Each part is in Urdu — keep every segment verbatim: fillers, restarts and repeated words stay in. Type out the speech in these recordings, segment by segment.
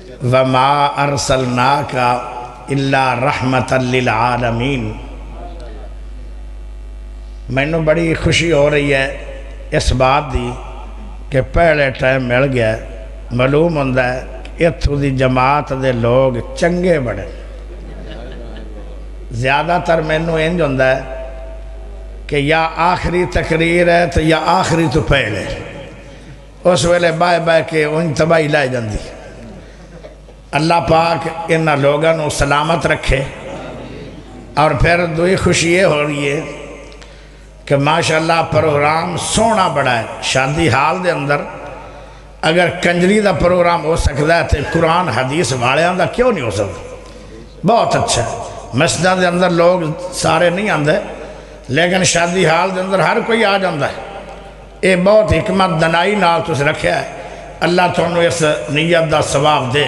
وَمَا أَرْسَلْنَاكَ إِلَّا رَحْمَةً لِلْعَالَمِينَ۔ میں نے بڑی خوشی ہو رہی ہے اس بات دی کہ پہلے ٹائم مل گیا، معلوم ہوندہ ہے اتھو دی جماعت دے لوگ چنگے بڑے، زیادہ تر میں نے انج ہوندہ ہے کہ یا آخری تقریر ہے تو یا آخری تو پہلے، اس ویلے بائے بائے کے ان تباہی لائے جاندی۔ اللہ پاک انہا لوگوں سلامت رکھے۔ اور پھر دوئی خوشی یہ ہو رہی ہے کہ ماشاءاللہ پروگرام سونا بڑا ہے۔ شادی حال دے اندر اگر کنجری دا پروگرام ہو سکتا ہے تو قرآن حدیث والیاں دا کیوں نہیں ہو سکتا؟ بہت اچھا ہے۔ مسجدہ دے اندر لوگ سارے نہیں آندے لیکن شادی حال دے اندر ہر کوئی آ جاندہ ہے۔ یہ بہت حکمت دنائی نال تُس رکھیا ہے۔ اللہ تھانوں اس نیت دا ثواب دے۔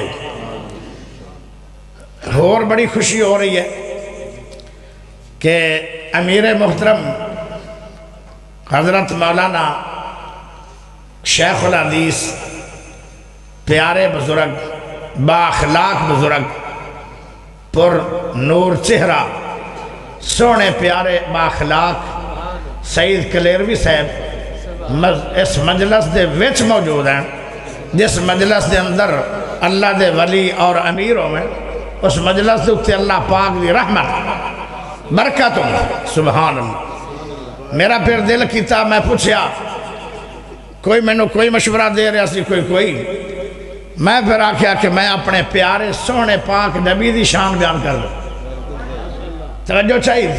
اور بڑی خوشی ہو رہی ہے کہ امیر محترم حضرت مولانا شیخ الحدیث پیارے بزرگ با اخلاق بزرگ پر نور چہرہ سونے پیارے با اخلاق سید کلیروی صاحب اس مجلس دے وچ موجود ہیں، جس مجلس دے اندر اللہ دے ولی اور امیروں میں اس مجلس دے اکتے اللہ پاک دی رحمت برکتوں سبحان اللہ۔ میرا پھر دل کیتا میں پوچھیا، کوئی میں نے کوئی مشورہ دے رہا سی کوئی کوئی میں پھر آکھیا کہ میں اپنے پیارے سونے پاک نبی دی شان بیان کر لوں۔ توجہ چاہیے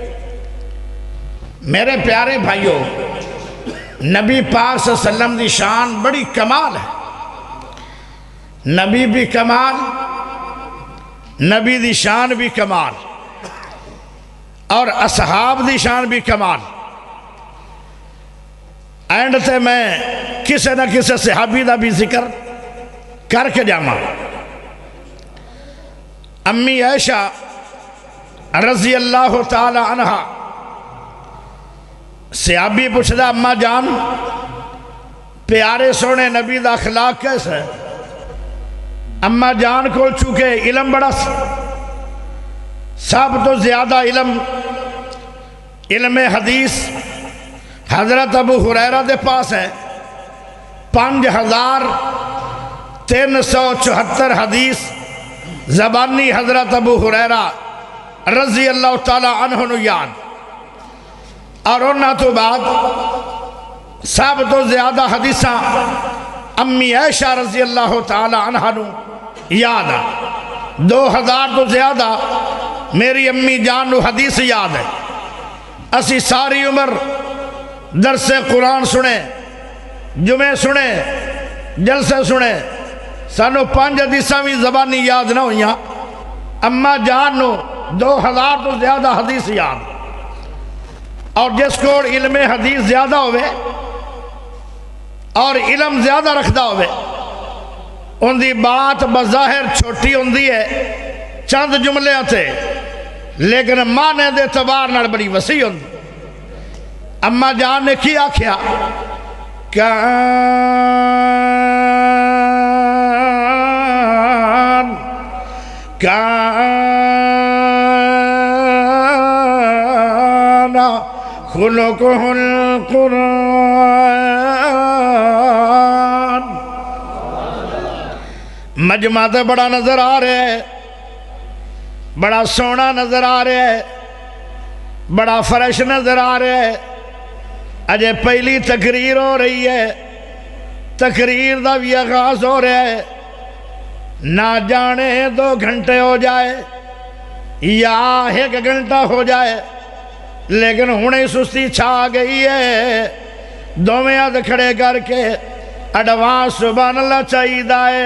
میرے پیارے بھائیوں، نبی پاک صلی اللہ علیہ وسلم دی شان بڑی کمال ہے۔ نبی بھی کمال، نبی دی شان بھی کمال، اور اصحاب دی شان بھی کمال۔ اینڈ تے میں کسے نہ کسے صحابی دا بھی ذکر کر کے جاما۔ امی عائشہ رضی اللہ تعالی عنہ صحابی پوچھدا اماں جان پیارے سونے نبی دا اخلاق کیسا ہے؟ اماں جان کو چونکہ علم بڑا سب تو زیادہ علم علم حدیث حضرت ابو ہریرہ دے پاس ہے۔ پانچ ہزار تین سو چوہتر حدیث زبانی حضرت ابو ہریرہ رضی اللہ تعالی عنہ نو یاد، اور انہاں تو بعد سب تو زیادہ حدیثاں امی عائشہ رضی اللہ تعالی عنہ نو یاد ہے۔ دو ہزار تو زیادہ میری امی جان نو حدیث یاد ہے۔ اسی ساری عمر درس قرآن سنے، جمعے سنے، جلسے سنے، سانو پانچ حدیثاں بھی زبانی یاد نہ ہوئیاں۔ اماں جان نو دو ہزار تو زیادہ حدیث یاد، اور جس کو علم حدیث زیادہ ہوئے اور علم زیادہ رکھدا ہوئے ان دی بات بظاہر چھوٹی ہوندی ہے چند جملے آتے لیکن معنی دے اعتبار نال بڑی وسیع ہوندی۔ اماں جان نے کی آکھیا کان کان خلقہ القرآن۔ مجمع تے بڑا نظر آ رہے ہے، بڑا سونا نظر آ رہے ہے، بڑا فرش نظر آ رہے ہے۔ اجے پہلی تقریر ہو رہی ہے، تقریر دا بھی آغاز ہو رہا ہے، نہ جانے دو گھنٹے ہو جائے یا ایک گھنٹہ ہو جائے لیکن ہنے سستی چھا گئی ہے۔ دو میں ہاتھ کھڑے کر کے اڈوانس سبحان اللہ چاہیے دائے۔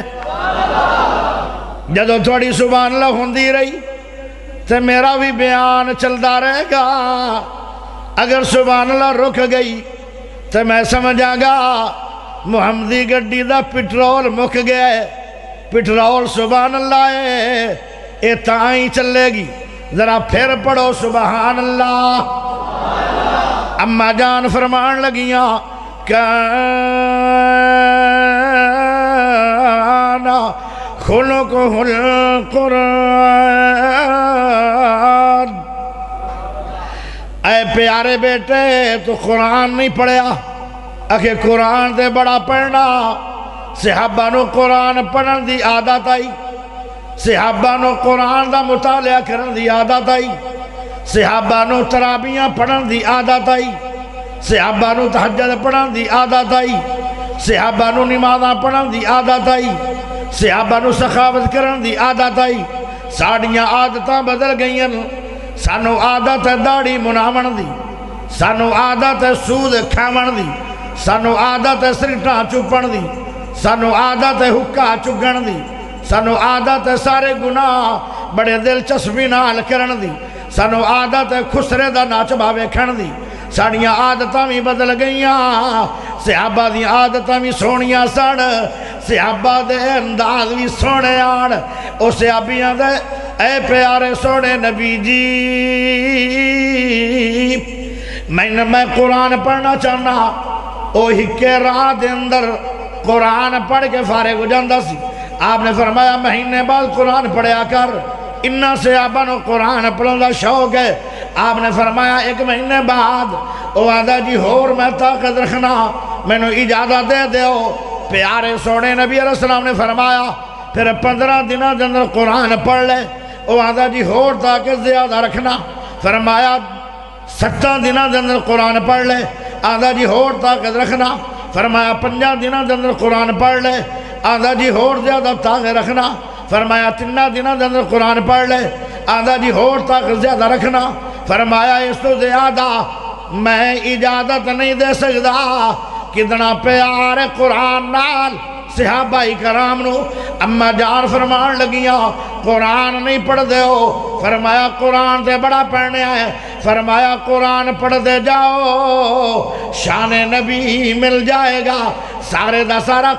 جدو تھوڑی سبحان اللہ ہوندی رہی تو میرا بھی بیان چلتا رہے گا۔ اگر سبحان اللہ رک گئی تو میں سمجھا گا محمدی گڈی دا پٹرول مک گیا ہے۔ پٹرول سبحان اللہ ہے، یہ تائیں چلے گی۔ ذرا پھر پڑھو سبحان اللہ۔ اماں جان فرمان لگیاں کانا خلقہ القرآن۔ اے پیارے بیٹے تو قرآن نہیں پڑھیا، اکھے قرآن دے بڑا پڑھنا۔ صحابہ نو قرآن پڑھن دی عادت آئی، صحابہ نو قرآن دا مطالعہ کرن دی عادت آئی، صحابہ نو ترابیاں پڑھن دی عادت آئی، صحابہ نو تہجد پڑھن دی عادت آئی، صحابہ نو نمازاں پڑھن دی عادت آئی، صحابہ نو سخاوت کرن دی عادت آئی۔ ساڑیاں عادتاں بدل گئیاں، سانو عادت ہے داڑھی مناون دی، سانو عادت ہے سود کھاون دی، سانو عادت ہے سرٹاں چپن دی، سانو عادت ہے حکا چگن دی، سانو عادت ہے سارے گناہ بڑے دلچسپی نال کرن دی، سانو عادت ہے خسرے دا ناچ بھاوے کھن دی۔ ساڑیاں عادتاں بھی بدل گئیاں، صحابہ دی عادتاں بھی سونیاں سڑ، صحابہ دے انداز بھی سونے آڑ۔ او صحابیاں دے اے پیارے سونے نبی جی، میں میں قرآن پڑھنا چاہنا۔ او ہکے راہ دے اندر قرآن پڑھ کے فارغ ہو جاندہ سی۔ آپ نے فرمایا مہینے بعد قرآن پڑھیا کر، انہا صحابہ نو قرآن پڑھن دا شوق ہے۔ آپ نے فرمایا ایک مہینے بعد او آدھا جی ہور میں طاقت رکھنا، میں نو اجازت دے دیو۔ پیارے سونے نبی علیہ السلام نے فرمایا پھر پندرہ دنہ دے اندر قرآن پڑھ لے۔ او آدھا جی ہور طاقت زیادہ رکھنا، فرمایا ستہ دنہ دے اندر قرآن پڑھ لے۔ آدھا جی ہور طاقت رکھنا، فرمایا پنجہ دنہ دے اندر قرآن پڑھ لے۔ آدھا جی ہور زیادہ طاقت رکھنا، فرمایا تنہ دنہ دے اندر قرآن پڑھ لے۔ آدھا جی ہور طاقت زیادہ رکھنا، فرمایا اس تو زیادہ میں اجازت نہیں دے سکتا۔ کتنا پیار قرآن نال صحابہ کرام نو۔ اما جان فرمان لگیاں قرآن نہیں پڑھ دے ہو، فرمایا قرآن تے بڑا پڑھنے آئے، فرمایا قرآن پڑھ دے جاؤ شان نبی مل جائے گا۔ سارے دا سارا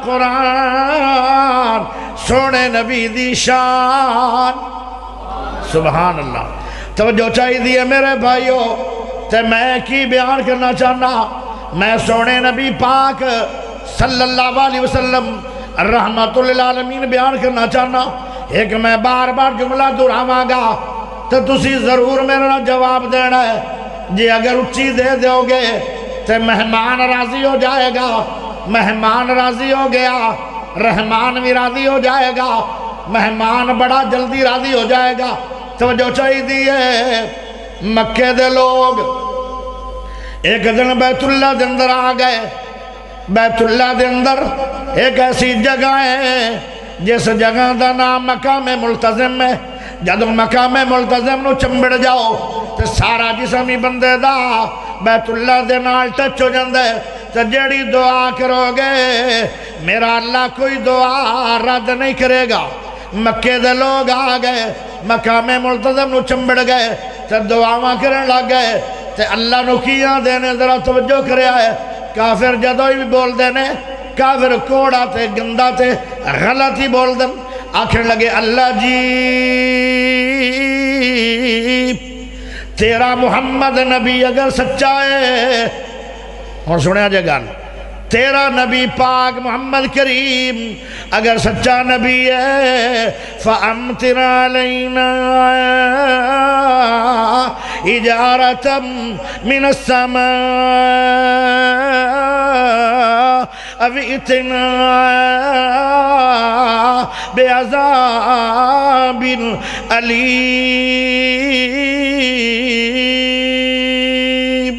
قرآن سونے نبی دی شان۔ سبحان اللہ۔ توجہ چاہی دیئے میرے بھائیو، تے میں کی بیان کرنا چاہنا، میں سونے نبی پاک صلی اللہ علیہ وسلم رحمت للعالمین بیان کرنا چاہنا۔ ایک میں بار بار جملہ دہراواں گا تو تسی ضرور میرا جواب دینا ہے۔ جی اگر اچھی دے دیو گے تو مہمان راضی ہو جائے گا، مہمان راضی ہو گیا رحمان بھی راضی ہو جائے گا، مہمان بڑا جلدی راضی ہو جائے گا۔ توجہ چاہی دیئے مکے دے لوگ ایک دن بیت اللہ دے اندر آ گئے۔ بیت اللہ دے اندر ایک ایسی جگہ ہے جس جگہ دا نام مقام ملتزم ہے۔ جب مقام ملتزم نو چمبڑ جاؤ تو سارا جسم ہی بندے دا بیت اللہ دے نال ٹچ ہو جاندے۔ تو جڑی دعا کرو گے میرا اللہ کوئی دعا رد نہیں کرے گا۔ مکے دے لوگ آ گئے، مقام ملتزم نو چمبڑ گئے، تو دعاواں کرن لگ گئے۔ تو اللہ نو کیاں دینے ذرا توجہ کرے آئے۔ کافر جدوئی بھی بول دینے، کافر کوڑا تے گندہ تے غلط ہی بول دن۔ آکھر لگے اللہ جی تیرا محمد نبی اگر سچا ہے، اور سنیا جائے گا، تیرا نبی پاک محمد کریم اگر سچا نبی ہے، فَأَمْتِرَ عَلَيْنَا إِجَارَةً مِّنَ السَّمَاءِ أَوْ ائْتِنَا بِعَذَابٍ أَلِيمٍ۔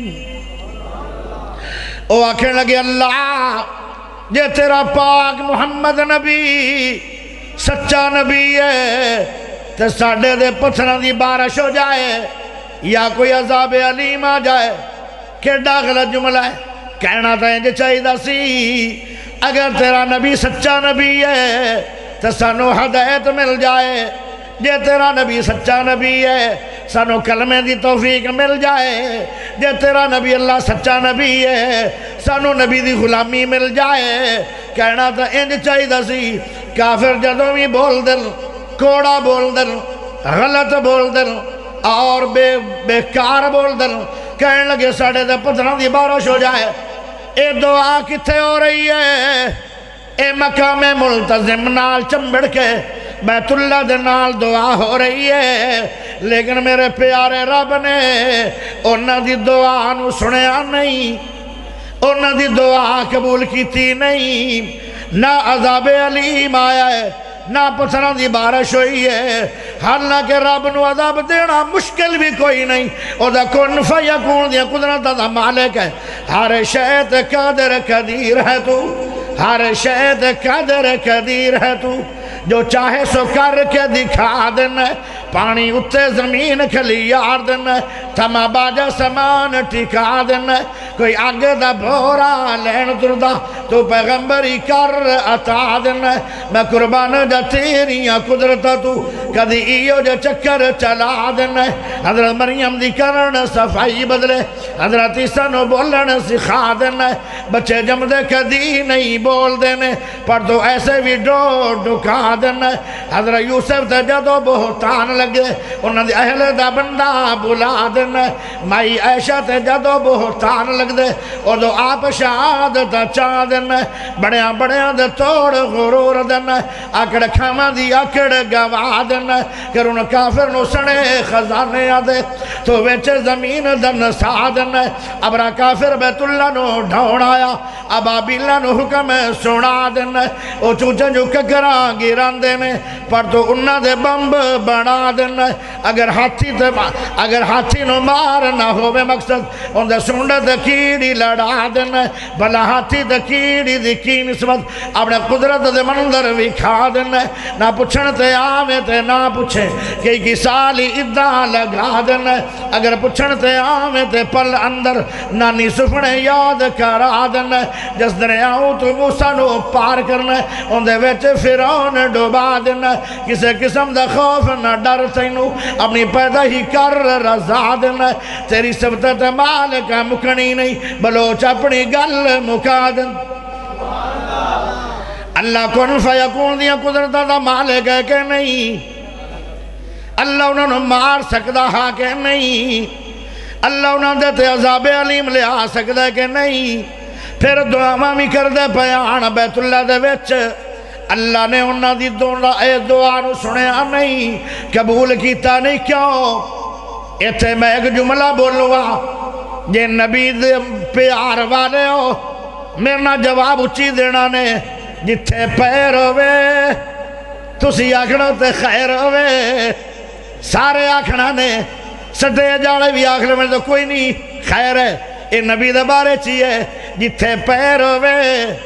او آکھیں لگے اللہ جے تیرا پاک محمد نبی سچا نبی ہے تو ساڑھے دے پتھران دی بارش ہو جائے یا کوئی عذاب علیم آ جائے۔ کیڑا غلط جملہ ہے، کہنا تھا انجھے چاہی دا سی اگر تیرا نبی سچا نبی ہے تو سانو ہدایت مل جائے۔ جے تیرا نبی سچا نبی ہے سانو کلمے دی توفیق مل جائے۔ جے تیرا نبی اللہ سچا نبی ہے سانو نبی دی غلامی مل جائے۔ کہنا تھا انج چاہی دا سی کافر جدوں بھی بول دن، کوڑا بول دن، غلط بول دن اور بے بیکار بول دن، کہنے لگے ساڑھے دے پتھران دی بارش ہو جائے۔ اے دعا کتے ہو رہی ہے؟ اے مقام ملتزم نال چمبڑ کے بیت اللہ دے نال دعا ہو رہی ہے، لیکن میرے پیارے رب نے انہاں دی دعا نو سنیا نہیں، انہاں دی دعا قبول کیتی نہیں، نہ عذاب علیم آیا ہے نہ پتھراں دی بارش ہوئی ہے، حالانکہ رب نو عذاب دینا مشکل بھی کوئی نہیں، او دا کن فیکون دیا قدرت دا مالک ہے، ہر شے قادر قدیر ہے تو، ہر شے قادر قدیر ہے تو، جو چاہے سو کر کے دکھا دینا، پانی اتے زمین کھلی یار دینا، تھما باجا سامان ٹکا دینا، کوئی آگے دا بھورا لین دردہ تو پیغمبری کر عطا دینا، میں قربان جا تیریاں قدرت تو کدی ایو جا چکر چلا دینا، حضرت مریم دی کرن صفائی بدلے، حضرت عیسیٰ نو بولن سکھا دینا، بچے جمدے کدی نہیں بول دینے، پر تو ایسے بھی ڈو ڈکا دینا، حضرت یوسف تے جدو بہتان لگے انہاں دی اہل دا بندہ بلا دینا، مائی عائشہ تے جدو بہتان لگ دے اور دو آپ شہادت چاہ دینا، بڑیاں بڑیاں دے توڑ غرور دینا، آکڑ کھاما دی آکڑ گوا دینا، کہ ان کافر نو سنے خزانے آدے تو ویچے زمین دن سا دینا، ابرا کافر بیت اللہ نو ڈھوڑ آیا، ابابیلہ نو حکم سنا دینا، او چوچے جو ککران گیران دینے پر تو انہاں دے بمب بنا دینا، اگر ہاتھی تے اگر ہاتھی نو مار نہ ہوئے مقصد ان دے سنڈ دے کیڑی لڑا دینا، بلا ہاتھی دے کیڑی دی کی نسبت اپنے قدرت دے منظر بھی کھا دینا، نہ پوچھن تے آوے تے نہ پوچھیں کہ کی سالی ادھا لگا دینا، اگر پوچھن تے آوے تے پل اندر نانی سفنے یاد کرا دینا، جس دریاؤں تو موسیٰ نو پار کرنا ان دے ویچے فرعون ڈوبا دینا، کسے قسم دا خوف نہ ڈر تینو اپنی پیدا ہی کر رضا دینا، تیری سبتت مالک مکنی نہیں بلوچ اپنی گل مکا دینا، اللہ کن فیکون دیا قدرت دا مالک ہے کہ نہیں، اللہ انہوں نے مار سکتا ہاں کہ نہیں، اللہ انہوں نے تے عذاب علیم لے آ سکتا کہ نہیں، پھر دعا مامی کر دے پیان بیت اللہ دے وچ، اللہ نے انہوں دی دعا نو سنیا نہیں، قبول کیتا نہیں، کیوں؟ ایتھے میں ایک جملہ بولوا جے نبی دے پیار والے ہو میرنا جواب اچھی دینا نے، جتھے پیر ہوئے تسی آکھنا تے خیر ہوئے، سارے آکھنا نے سٹے جاڑے بھی آکھنے میں تو کوئی نہیں خیر ہے، اے نبی دے بارے چیئے جتھے پیر ہوئے،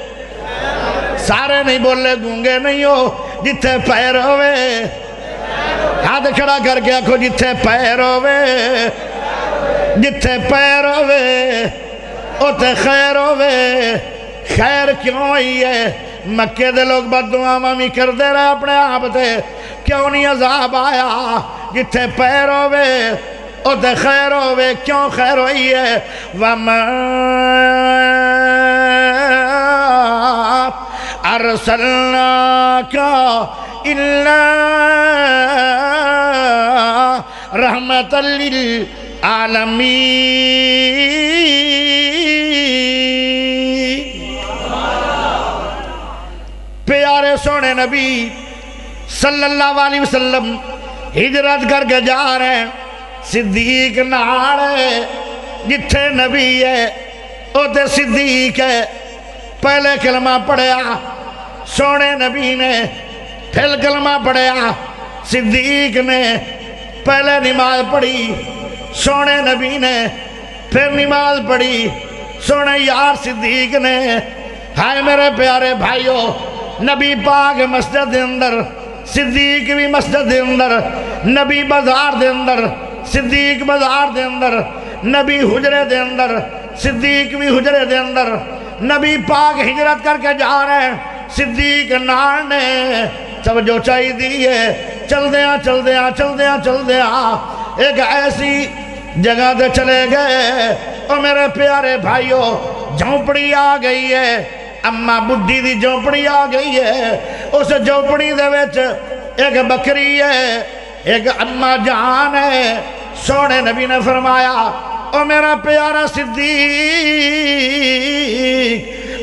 سارے نہیں بولے گونگے نہیں ہو، جتھے پیر ہوئے ہاتھ کھڑا کر کے آکھو جتھے پیر ہوئے، جتھے پیر ہوئے اوتے خیر ہوئے، خیر کیوں ہوئی ہے؟ مکے دے لوگ بد دعا مامی کر دے رہے اپنے آپ تے، کیوں نہیں عذاب آیا؟ جتھے پیر ہوئے اوتے خیر ہوئے، کیوں خیر ہوئی ہے؟ وَمَا أَرْسَلْنَاكَ إِلَّا رَحْمَةً لِلْعَالَمِينَ، پیارے سونے نبی صلی اللہ علیہ وسلم ہجرت کر کے جا رہے ہیں، صدیق نال ہے، جتھے نبی ہے اوتے صدیق ہے، پہلے کلمہ پڑھیا سونے نبی نے، پھر کلمہ پڑھیا صدیق نے، پہلے نماز پڑھی سونے نبی نے، پھر نماز پڑھی سونے یار صدیق نے، ہائے میرے پیارے بھائیو، نبی پاک مسجد دے اندر، صدیق بھی مسجد دے اندر، نبی بازار دے اندر، صدیق بازار دے اندر، نبی حجرے دے اندر، صدیق بھی حجرے دے اندر، نبی پاک ہجرت کر کے جا رہے ہیں، صدیق نال نے توجہ چاہی دی ہے، چل دیا چل دیا چل دیا چل دیا ایک ایسی جگہ دے چلے گئے، اور میرے پیارے بھائیو جھونپڑی آ گئی ہے، اماں بڈھی دی جھونپڑی آ گئی ہے، اس جھونپڑی دے وچ ایک بکری ہے، ایک اماں جان ہے، سونے نبی نے فرمایا او میرا پیارا صدیق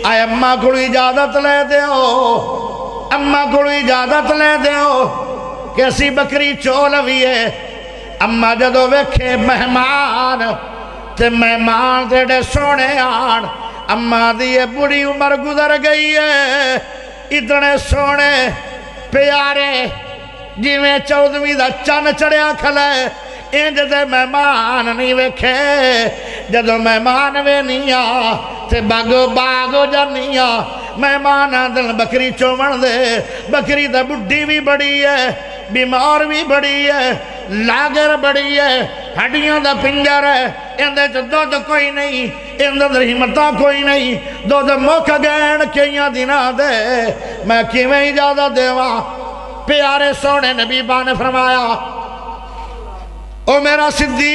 آئے اماں کو اجازت لے دیو اماں کو اجازت لے دیو کہ اسی بکری چولوی ہے اماں جدو ویکھے مہمان تے مہمان تیڑے سونے آن اماں دیئے بڑی عمر گزر گئی ہے اتنے سونے پیارے جی میں چودویں دا چن چڑیا کھلے انج دے مہمان نہیں ویکھے جدو مہمان وے نہیں آ تے باگو باگو جانی آ مہمان دل بکری چومن دے بکری دا بڑھی بھی بڑی ہے بیمار بھی بڑی ہے لاگر بڑی ہے ہڈیاں دا پنجر ہے اندے چ دودھ کوئی نہیں اندر ہمتاں کوئی نہیں دودھ مک گین کئیاں دینا دے میں کیویں اجازت دیواں پیارے سونے نبی با نے فرمایا او میرا صدیق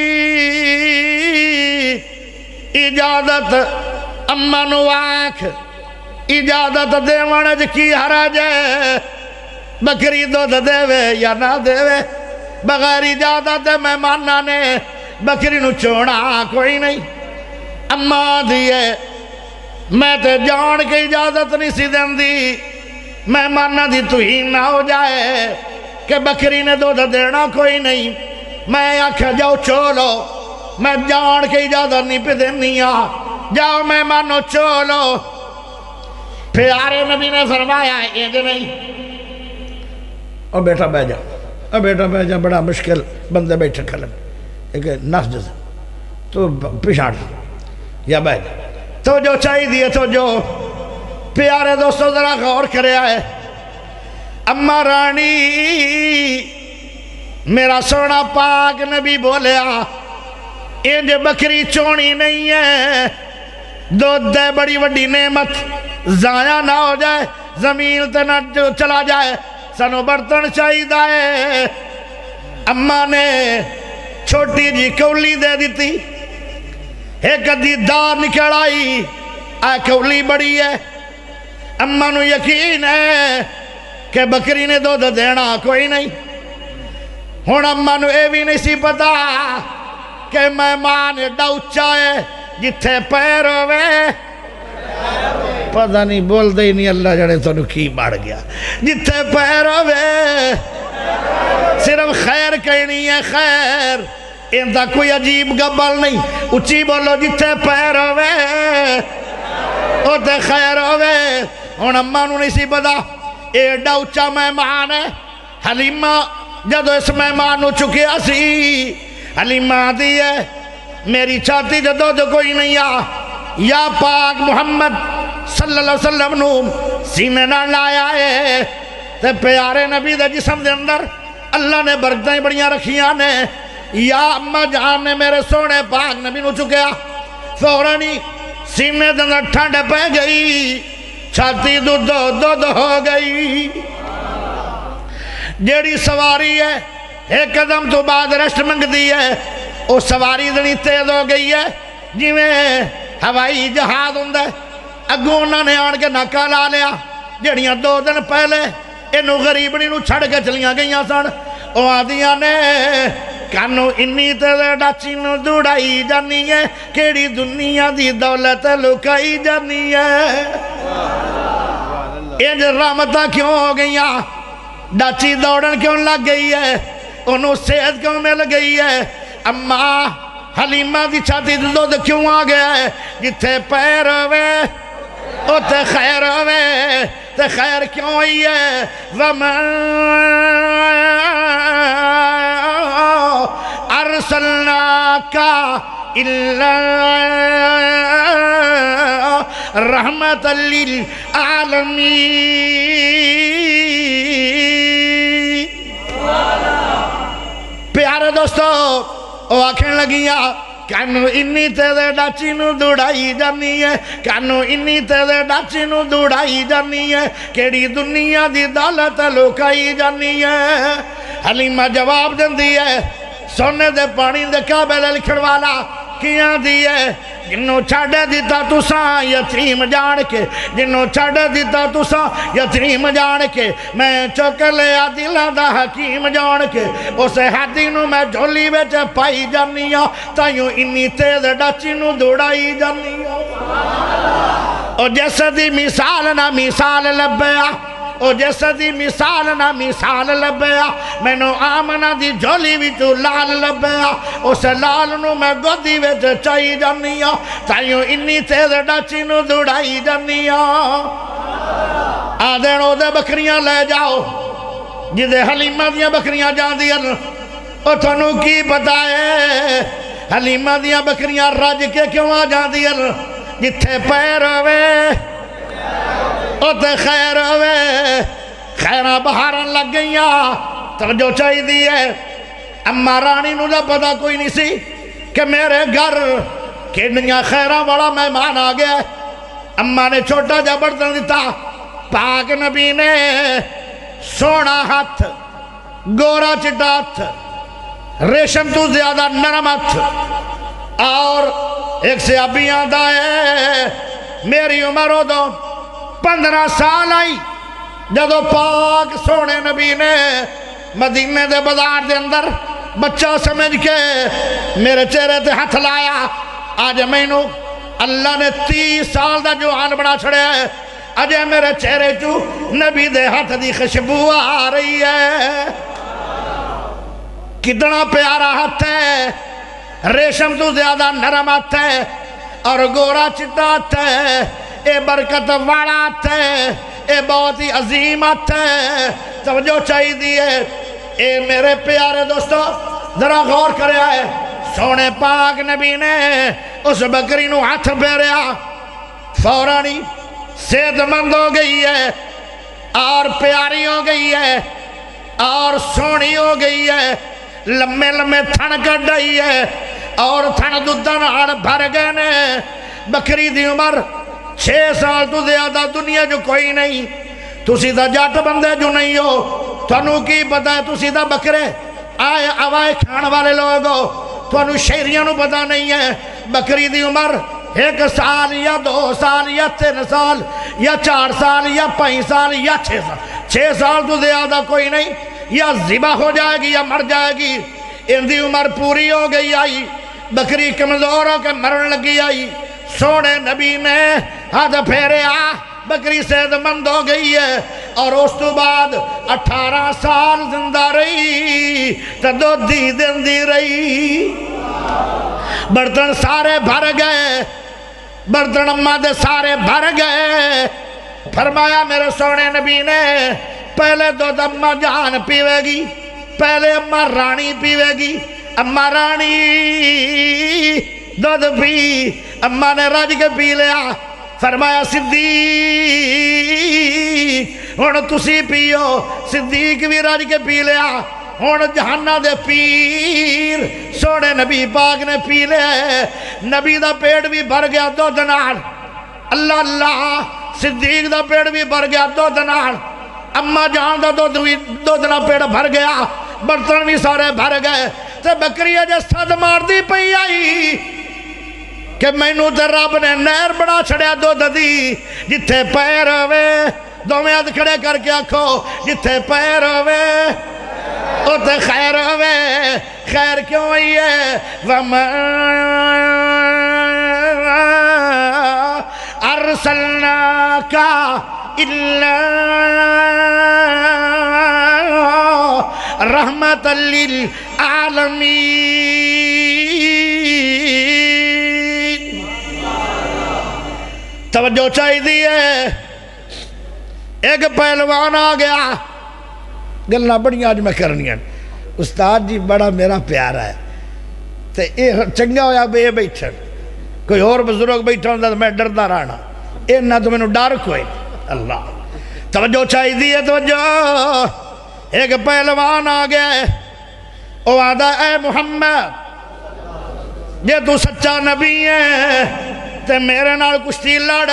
اجازت اماں نو آنکھ اجازت دیوان اج کی حرج ہے بکری دودھ دے وے یا نہ دے وے بغیر اجازت مہمانہ نے بکری نو چونا کوئی نہیں اماں دیئے میں تے جان کے اجازت نہیں سی دین دی مہمانہ دی توہین نہ ہو جائے کہ بکری نے دودھ دینا کوئی نہیں میں آکھا جاؤ چولو میں جان کے اجازت نہیں پہ دینی آ جاؤ مہمانو چولو پیارے نبی نے فرمایا اینج نہیں او بیٹا بہ جا او بیٹا بہ جا بڑا مشکل بندے بیٹھے کھلن ایک نفس جزا تو پیشاڑ یا بہ جا تو جو چاہی دیئے تو جو پیارے دوستو ذرا غور کرے آئے اماں رانی میرا سونا پاک نبی بولیا انج بکری چونی نہیں ہے دودھ دے بڑی وڈی نعمت ضائع نہ ہو جائے زمین تے نہ چلا جائے سنو برتن چاہی دائے اماں نے چھوٹی جی کولی دے دیتی ایک ادھی دار نکل آئی آئے کولی بڑی ہے اماں نو یقین ہے کہ بکری نے دودھ دینا کوئی نہیں ہون اماں نو اے بھی نہیں سی پتا کہ مہمان ایڈا اچھا ہے جتھے پیر ہوئے پتہ نہیں بول دے نہیں اللہ جانے تو نو کی بڑھ گیا جتھے پیر ہوئے صرف خیر کہیں نہیں ہے خیر انتا کوئی عجیب گبل نہیں اچھی بولو جتھے پیر ہوئے اوتے خیر ہوئے ہون اماں نو نہیں سی پتا ایڈا اچھا مہمان ہے حلیمہ جدو اس مہمان نو چکیا سی حلیمہ دی ہے میری چھاتی جدو جو کوئی نہیں آ یا پاک محمد صلی اللہ علیہ وسلم نو سینے نہ لایا ہے تے پیارے نبی دے جسم دے اندر اللہ نے برکتیں بڑیاں رکھیاں نے یا اماں جان نے میرے سونے پاک نبی نو چکیا فورانی سینے دے اندر ٹھنڈ پہ گئی چھاتی دو دو دو دو ہو گئی جیڑی سواری ہے ایک قدم تو بعد رشت منگ دی ہے او سواری دنی تیز ہو گئی ہے جی میں ہوائی جہاز ہوں دے اگوں انہوں نے آن کے ناکا لا لیا جڑیاں دو دن پہلے انہوں غریبنی نو چھڑ کے چلیاں گئیاں سن او آدیاں نے کانو انی تیرے ڈاچی نو دوڑائی جانی ہے کیڑی دنیا دی دولت لکائی جانی ہے انج رحمتہ کیوں ہو گئیاں ڈاچی دوڑن کیوں لگ گئی ہے انہوں صحت کیوں مل گئی ہے اماں حلیمہ دی چھاتی دودھ کیوں آ گیا ہے جتھے پیر ہوئے اوتے خیر ہوئے تے خیر کیوں ہوئی ہے وَمَا أَرْسَلْنَاكَ إِلَّا رَحْمَةً لِلْعَالَمِينَ پیارے دوستو او آکھیں لگیاں کانو انی تیرے ڈاچی نو دوڑائی جانی ہے کانو انی تیرے ڈاچی نو دوڑائی جانی ہے کیڑی دنیا دی دولت لوکائی جانی ہے حلیمہ جواب دن دی ہے سونے دے پانی دے قابل لکھڑ والا کیاں دی ہے جنہوں چھاڑے دیتا تساں یتیم جان کے جنہوں چھاڑے دیتا تساں یتیم جان کے میں چوک لیا دلہ دا حکیم جان کے اسے حدی نو میں جھولی ویچ پائی جانی ہوں تائیوں انی تیز ڈاچی نو دوڑائی جانی ہوں او جسدی مثال نہ مثال لبیا او جسدی مثال نہ مثال لبیا میں نو آمنہ دی جھولی بھی تو لال لبیا اس لال نو میں گودی ویچ چائی جانیا تائیوں انی تیز ڈاچی نو دوڑائی جانیا آدھین او دے بکریاں لے جاؤ جدے حلیمہ دیاں بکریاں جان دیا او تھنو کی بتائے حلیمہ دیاں بکریاں راج کے کیوں آ جان دیا جتھے پیر ہوئے او تے خیر ہوئے خیرہ بہارن لگ گئیاں توجہ چاہی دیئے اما رانی نو جا پتا کوئی نہیں سی کہ میرے گھر کینیاں خیرہ بڑا مہمان آ گیا اما نے چھوٹا جا برتن دیتا پاک نبی نے سونا ہاتھ گورا چٹا ہاتھ ریشم تو زیادہ نرم ہاتھ اور ایک صحابی آدھا ہے میری عمر ہو دو پندرہ سال آئی جدو پاک سونے نبی نے مدینے دے بازار دے اندر بچہ سمجھ کے میرے چہرے تے ہاتھ لایا آج میں نو اللہ نے تیس سال دا جو حال بڑا چھڑے ہے اجے میرے چہرے چو نبی دے ہاتھ دی خوشبو آ رہی ہے کتنا پیارا ہاتھ ہے ریشم تو زیادہ نرم ہاتھ ہے اور گورا چٹا ہاتھ ہے اے برکت والا ہاتھ ہے اے بہت ہی عظیم ہاتھ ہے توجہ چاہی دیئے اے میرے پیارے دوستو ذرا غور کرے آئے سونے پاک نبی نے اس بکری نو ہاتھ پھیریا فورانی صحت مند ہو گئی ہے اور پیاری ہو گئی ہے اور سونی ہو گئی ہے لمے لمے تھن کٹ گئی ہے اور تھن دودھن ہڑ بھر گئے نے بکری دی عمر چھ سال تو زیادہ دنیا جو کوئی نہیں تو سیدھا جاٹ بندے جو نہیں ہو تھنو کی پتہ ہے تو سیدھا بکرے آئے آوائے کھان والے لوگ ہو تھنو شہریاں نو پتہ نہیں ہے بکری دی عمر ایک سال یا دو سال یا تین سال یا چار سال یا پانچ سال یا چھ سال چھ سال تو زیادہ کوئی نہیں یا ذبح ہو جائے گی یا مر جائے گی ان دی عمر پوری ہو گئی آئی بکری کمزور ہو کے مرن لگی آئی سونے نبی نے ہاتھ پھیرے آ بکری صحت مند ہو گئی ہے اور اس تو بعد اٹھارہ سال زندہ رہی تو دو دی دن دی رہی برتن سارے بھر گئے برتن اماں دے سارے بھر گئے فرمایا میرے سونے نبی نے پہلے دو اماں جان پیوے گی پہلے اماں رانی پیوے گی اماں رانی دودھ پی اماں نے رج کے پی لیا فرمایا صدیق ہون تسی پیو صدیق بھی رج کے پی لیا ہون جہانہ دے پیر سوڑے نبی پاک نے پی لیا نبی دا پیڑ بھی بھر گیا دو دنال اللہ اللہ صدیق دا پیڑ بھی بھر گیا دو دنال اماں جان دا دو دنا پیڑ بھر گیا برتن بھی سارے بھر گئے تے بکری جے صد مار دی پئی آئی کہ میں نو تے رب نے نہر بڑا چھڑیا دو ددی جتھے پیر ہوئے دو میں ہاتھ کھڑے کر کے آکھو جتھے پیر ہوئے او تے خیر ہوئے خیر کیوں ہوئی ہے وَمَا أَرْسَلْنَاكَ إِلَّا رَحْمَةً لِلْعَالَمِينَ توجہ چاہی دیئے ایک پہلوان آ گیا گلنا بڑی آج میں کرنی ہے استاد جی بڑا میرا پیارا ہے تے اے چنگا ہویا بے بیٹھن کوئی اور بزرگ بیٹھا ہوں میں ڈردہ رہنا اے نہ تو میں نے ڈر کوئی اللہ توجہ چاہی دیئے توجہ ایک پہلوان آ گیا ہے او آدھا اے محمد یہ تو سچا نبی ہے تے میرے نال کشتی لڑ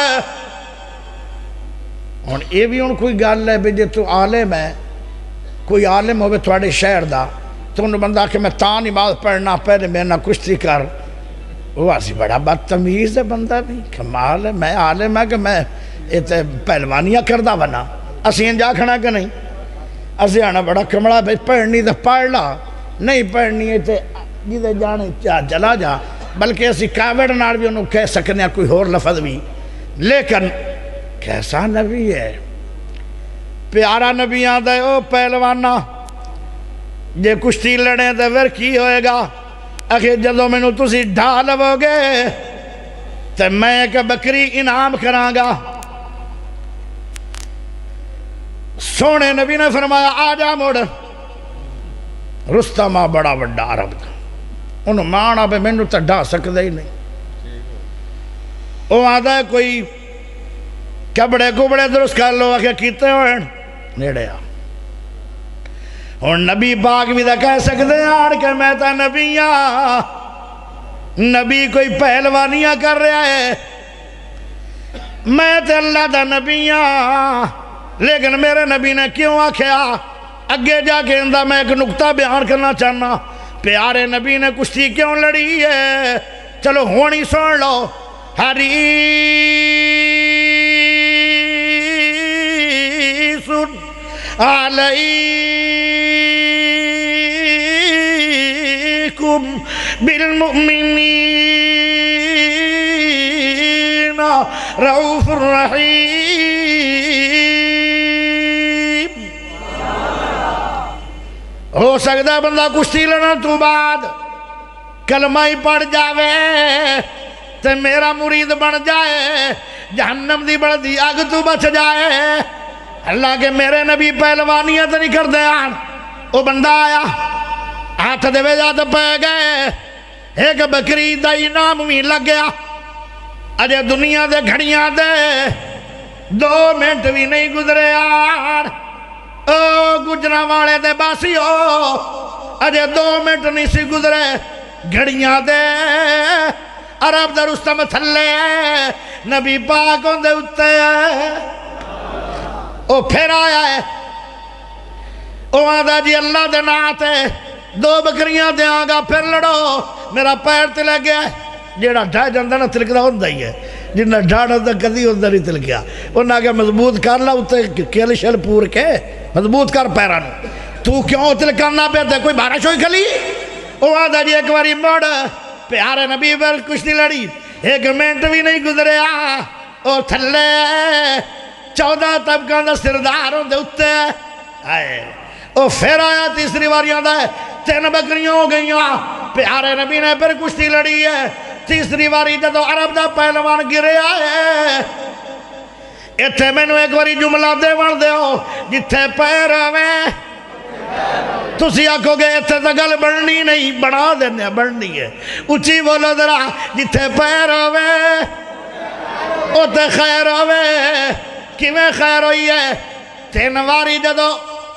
ہن اے بھی ہن کوئی گل ہے بھی جے تو عالم ہے کوئی عالم ہوئے تھوڑے شہر دا تو انہوں بندہ کہ میں تاں نماز پڑھنا پہلے میں نہ کشتی کر وہ آسی بڑا بدتمیز ہے بندہ بھی کمال ہے میں عالم ہے کہ میں پہلوانیاں کردہ بنا اسی انجا کھڑا کہ نہیں اسی آنا بڑا کمڑا بھائی پڑھنی تو پڑھ لا نہیں پڑھنی ہے تو جیدے جانے چاہ جلا جا بلکہ اسی کاوڑ نار بھی انہوں کہہ سکنے کوئی اور لفظ بھی لیکن کیسا نبی ہے، پیارا نبی آدھا ہے او پہلوانا جے کشتی لڑیں تو پھر کی ہوئے گا؟ اکھے جدو میں نو تسی ڈھا لو گے تو میں ایک بکری انعام کران گا۔ سونے نبی نے فرمایا آجا موڑ۔ رستمہ بڑا بڑا عرب تھا، انہوں مانا پہ میں نو تا ڈھا سکتا ہی نہیں۔ وہ آدھا ہے کوئی کبڑے کبڑے درست کر لو آکے کیتے ہوئے نیڑے آ۔ اور نبی پاک بھی دا کہہ سکتے ہیں آڑ کہ میں تا نبیاں، نبی کوئی پہلوانیاں کر رہا ہے، میں تے اللہ دا نبیاں، لیکن میرے نبی نے کیوں آکھیا؟ اگے جا کے اندہ میں ایک نکتہ بیان کرنا چاہنا، پیارے نبی نے کشتی کیوں لڑی ہے؟ چلو ہونی سن لو۔ حریص علیکم بالمؤمنین رؤوف الرحیم۔ ہو سکتا ہے بندہ کشتی لڑنا تو بعد کلمہ ہی پڑھ جاوے تے میرا مرید بن جائے، جہنم دی بڑھ دی آگ تو بچ جائے۔ اللہ کے میرے نبی پہلوانیاں تو نہیں کر دے آن۔ وہ بندہ آیا ہاتھ دے وے جاتے پہ گئے، ایک بکری دا انعام بھی لگ گیا۔ اجے دنیا دے گھڑیاں دے دو منٹ بھی نہیں گزرے آن۔ او گجرہ والے دے باسی ہو، اجے دو منٹ نہیں سی گزرے، گھڑیاں دے عرب دا رستم تھلے نبی پاک ہوں دے اتے او پھر آیا ہے۔ او آدھا جی اللہ دے ناتے دو بکریاں دے آگا پھر لڑو، میرا پیر تلے گیا ہے۔ جیڑا ڈھا جاندہ نا تلک دا ہوندہ ہی ہے، جنہ ڈھاڑا دا کدی ہوندہ نہیں تلک گیا۔ انہاں آگا مضبوط کر لا اتے کیل شل پور کے مضبوط کر پیران۔ تو کیوں تلکانا پہ تے کوئی بارش ہوئی کھلی؟ او آدھا جی ایک باری مڑ پیارے نبی پر کشتی لڑی، ایک منٹ بھی نہیں گزرے آ، اور تھلے چودہ طبقہ دا سردار ہوں دے اتے آئے۔ اور پھر آیا تیسری باریاں دا ہے، تین بکریاں ہو گئیاں، پیارے نبی نے پھر کشتی لڑی ہے۔ تیسری باری جدو عرب دا پہلوان گرے آئے، اتھے میں نے ایک باری جملہ دے بڑھ دے ہو، جتھے پیر ہوئے تُسی آکھو گے اتھے تا گل بڑھنی نہیں، بڑھا دینے بڑھنی ہے۔ اچھی بولو ذرا، جتھے پیر ہوئے اتھے خیر ہوئے۔ کیویں خیر ہوئی ہے؟ تین واری جدو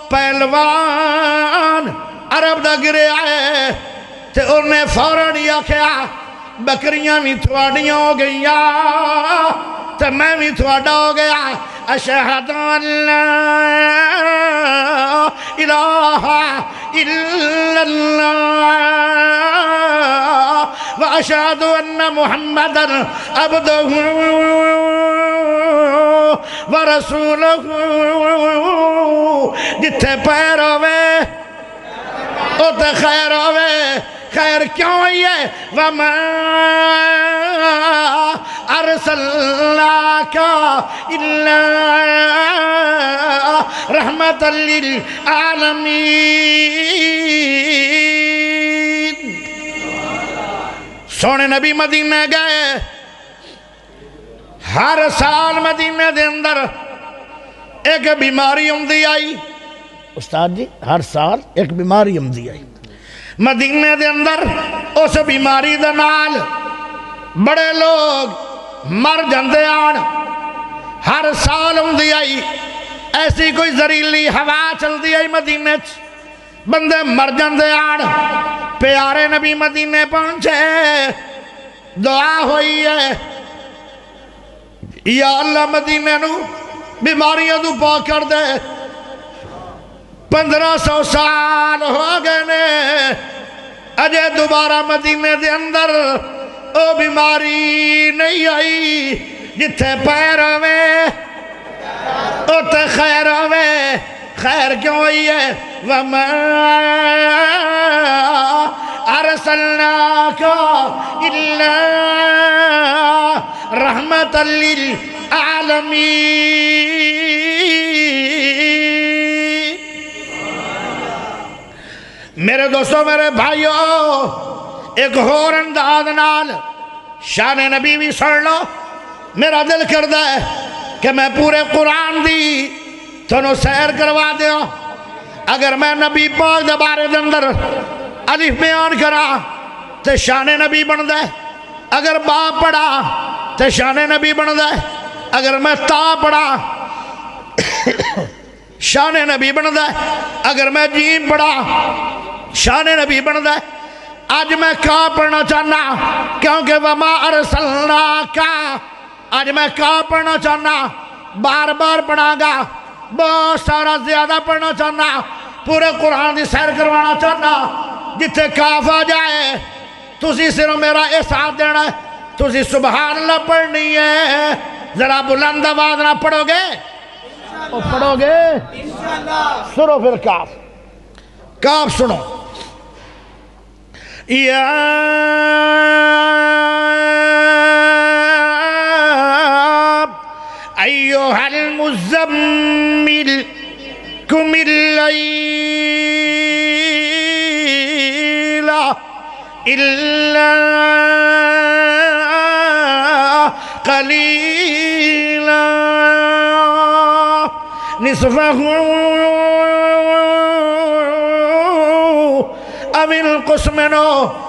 پہلوان عرب دا گرے آئے تے انہیں فوراً ہی آکھیا بکریاں بھی تھوڑیاں ہو گئیاں تے میں بھی تھوڑا ہو گیا۔ اشہد ان لا الہ الا اللہ واشہد ان محمدًا عبدہ ورسولہ۔ جتھے پیر ہوئے اتھے خیر ہوئے۔ خیر کیوں ہوئی ہے؟ وَمَا أَرْسَلْنَاكَ إِلَّا رَحْمَةً لِلْعَالَمِينَ۔ سونے نبی مدینہ گئے، ہر سال مدینہ دے اندر ایک بیماری امدی آئی۔ استاد جی ہر سال ایک بیماری امدی آئی مدینہ دے اندر، اس بیماری دے نال بڑے لوگ مر جاندے آن۔ ہر سال امدی آئی، ایسی کوئی زہریلی ہوا چل دی آئی مدینہ چ، بندے مر جاندے آن۔ پیارے نبی مدینہ پہنچے، دعا ہوئی ہے یا اللہ مدینہ نو بیماریاں تو پاک کر دے۔ پندرہ سو سال ہو گئے نے، اجے دوبارہ مدینہ دے اندر او بیماری نہیں آئی۔ جتھے پیر ہوئے اتھے خیر ہوئے۔ خیر کیوں ہوئی ہے؟ وَمَا أَرْسَلْنَاكَ إِلَّا رَحْمَةً رحمت للعالمین۔ میرے دوستو، میرے بھائیو، ایک اور انداز نال شان نبی بھی سن لو۔ میرا دل کردہ ہے کہ میں پورے قرآن دی تنو سیر کروا دیا۔ اگر میں نبی پاک دے بارے دے اندر الف بیان کرا تے شان نبی بن دے، اگر با پڑھا تے شان نبی بن دے، اگر میں تا پڑھا شان نبی بن دے، اگر میں جیم پڑھا شان نبی بن دے۔ آج میں کا پڑھنا چاہنا کیونکہ وما ارسلناک، آج میں کا پڑھنا چاہنا، بار بار پڑھا گا، بہت سارا زیادہ پڑھنا چاہنا، پورے قرآن دی سیر کروانا چاہنا۔ جتھے کاف آ جائے تسی صرف میرا احساس دینا ہے، تسی سبحان اللہ پڑھنی ہے۔ ذرا بلند آواز نہ پڑھو گے؟ پڑھو گے؟ سنو پھر کاف، کاف سنو۔ یا ایوہ المزمل قم اللیل الا قلیلا نصفہ او انقص منہ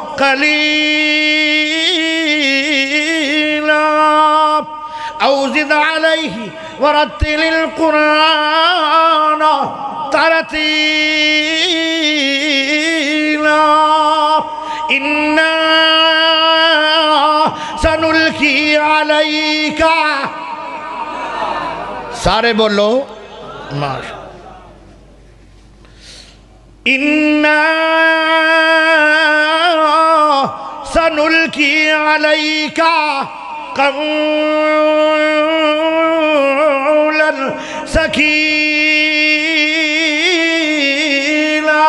قلیلا او زد علیہ ورتل القرآن ترتیلا انا سنلقی علیک، سارے بولو ماشاء انا سنلقی علیک قولا ثقیلا۔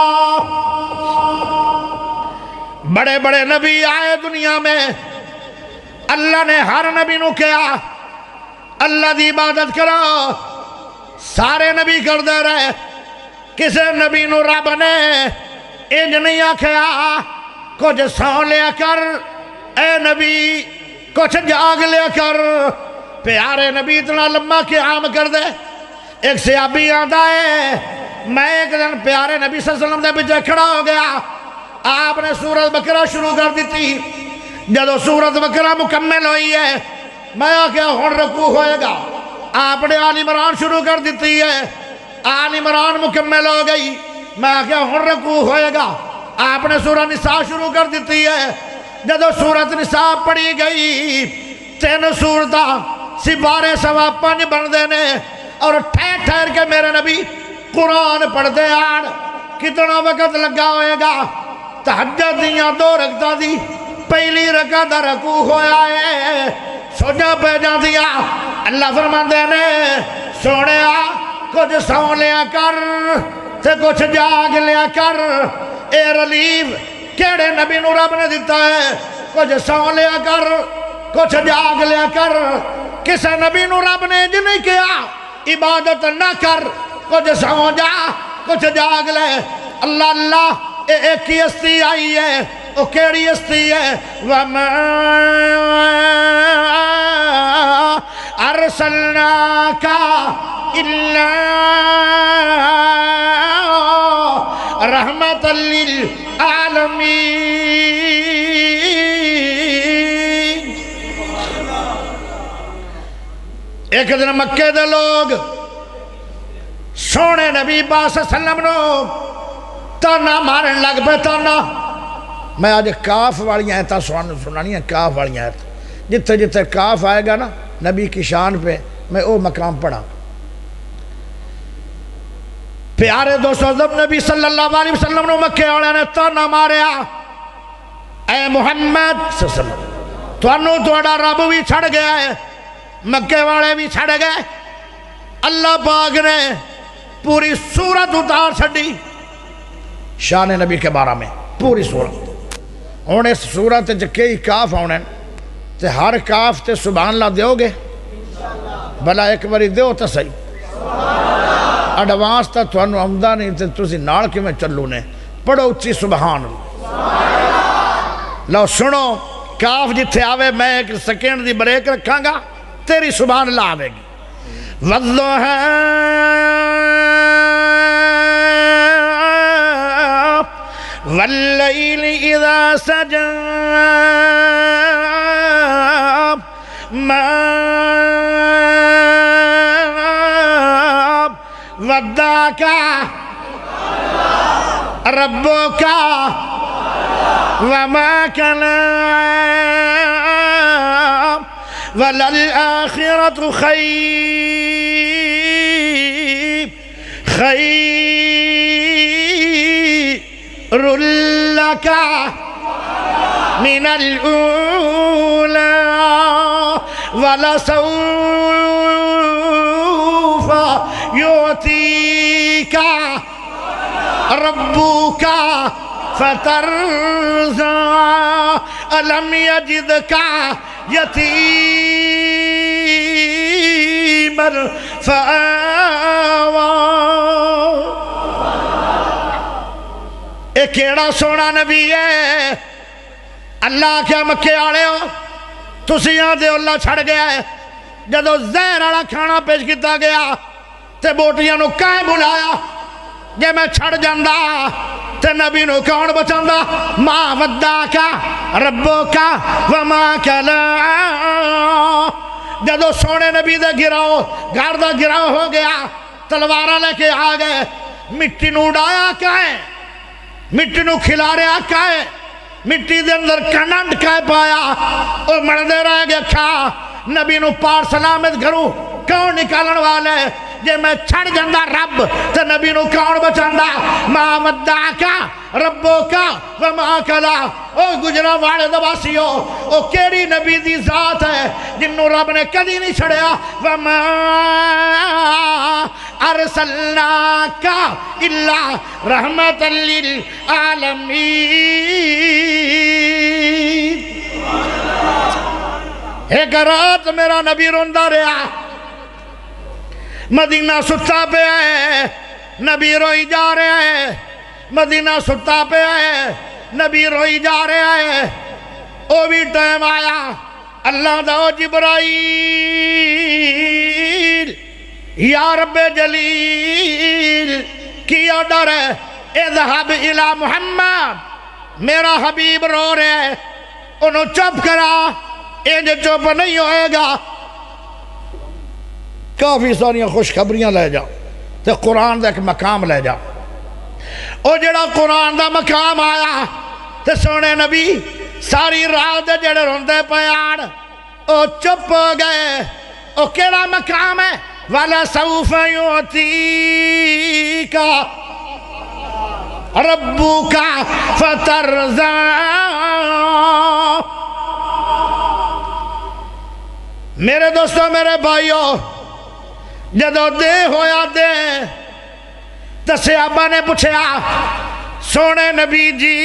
بڑے بڑے نبی آئے دنیا میں، اللہ نے ہر نبی نو کیا اللہ دی عبادت کرو، سارے نبی کر دے رہے، کسے نبی نو رب نے انج نہیں آکھیا کچھ سو لیا کر اے نبی، کچھ جاگ لیا کر۔ پیارے نبی اتنا لمبا قیام کر دے۔ ایک صحابی آتا ہے، میں ایک دن پیارے نبی صلی اللہ علیہ وسلم دے پیچھے کھڑا ہو گیا، آپ نے سورۃ بقرہ شروع کر دیتی۔ جدو سورۃ بقرہ مکمل ہوئی ہے، میں آکھیا ہن رکوع ہوئے گا، آپ نے آل عمران شروع کر دیتی ہے، آل عمران مکمل ہو گئی، میں آکھیا ہن رکوع ہوئے گا، آپ نے سورہ نساء شروع کر دیتی ہے۔ جدو سورۃ نساء پڑھی گئی، تین سورتہ سپارے سوا پنج بن دینے، اور ٹھہر ٹھہر کے میرے نبی قرآن پڑھ دے آن۔ کتنا وقت لگا ہوئے گا؟ تہجد دیاں دو رکعتاں دی پہلی رکعت دا رکوع ہویا ہے، سوجا پہ جان دیا۔ اللہ فرماندے نے سونیا کچھ سو لیا کر تے کچھ جاگ لیا کر۔ اے رلیف کیڑے نبی نو رب نے دیتا ہے کچھ سو لیا کر کچھ جاگ لیا کر۔ کسے نبی نو رب نے جو نہیں کیا عبادت نہ کر، کچھ سو جا کچھ جاگ لے۔ اللہ اللہ اے ایک ہی ہستی آئی ہے، او کیڑی ہستی ہے؟ وَمَا أَرْسَلْنَاكَ إِلَّا رَحْمَةً لِلْعَالَمِينَ۔ ایک دن مکے دے لوگ سونے نبی پاک صلی اللہ علیہ وسلم نو تانا مارن لگ پہ تانا۔ میں آج کاف والی آیتاں سنانی ہیں، کاف والی آیت جتے جتے کاف آئے گا نا نبی کی شان پہ میں او مقام پڑھا۔ پیارے دوستو جب نبی صلی اللہ علیہ وسلم نے مکے والے نے تانا ماریا، اے محمد صلی اللہ علیہ وسلم تو انہوں توڑا رب بھی چھڑ گیا ہے، مکے والے بھی چھڑ گئے۔ اللہ پاک نے پوری سورت اتار چھڑی شان نبی کے بارے میں، پوری سورت۔ ہوں اس سورت کئی کاف آنے، تے ہر کاف تے سبحان اللہ دیو گے بلا ایک باری دیو تا صحیح اڈوانس تا تھوانو آمدہ نہیں تے تسی نال کی میں چلو نے پڑھو اچھی سبحان اللہ لو سنو کاف جتھے آوے میں ایک سیکنڈ دی بریک رکھاں گا تیری سبحان اللہ آوے گی والضحى والليل إذا سجى ما ودعك ربك وما كلا وللآخرة خير خير لك من الأولى ولسوف يعطيك ربك فترضى ألم يجدك يتيما فآوى ایک کیڑا سونا نبی ہے اللہ کیا مکے آڑے ہو تسی یہاں دے اللہ چھڑ گیا ہے جدو زہر آڑا کھانا پیش کیتا گیا تے بوٹیاں نو کائیں بلایا جے میں چھڑ جاندہ تے نبی نو کون بچاندہ ما ودعکا ربکا وما کلا جدو سونے نبی دے گراؤ گھر دا گراؤ ہو گیا تلوارہ لے کے آگئے مٹی نو ڈایا کائیں مٹی نو کھلا رہا کائیں مٹی دے اندر کنڈ کائیں پایا اور مردے رہ گیا کھا نبی نو پار سلامت گھروں کون نکالن والے جے میں چھڑ جاندہ رب تے نبی نو کون بچاندہ ما ودعکا ربکا وما کلا او گجرہ والے دواسیو او کیڑی نبی دی ذات ہے جنہوں رب نے کدی نہیں چھڑیا وما ارسلناکا الا رحمت للعالمین ایک رات میرا نبی روندہ رہا مدینہ ستا پہ آئے نبی روئی جا رہے ہیں مدینہ ستا پہ آئے نبی روئی جا رہے ہیں او بھی ٹائم آیا اللہ دا جبرائیل یا رب جلیل کیا ڈر ہے اذهب الى محمد میرا حبیب رو رہے ہیں انہوں چپ کرا یہ چپ نہیں ہوئے گا کافی ساریاں خوشخبریاں لے جاؤ تے قرآن دا ایک مقام لے جاؤ او جڑا قرآن دا مقام آیا تے سونے نبی ساری رات دے جڑے روندے پیاڑ او چپ ہو گئے او کیڑا مقام ہے وَلَسَوْفَ يُعْتِيكَ رَبُّكَ فَتَرْضَى میرے دوستو میرے بھائیو جدو دے ہویا دے تو صحابہ نے پوچھا سونے نبی جی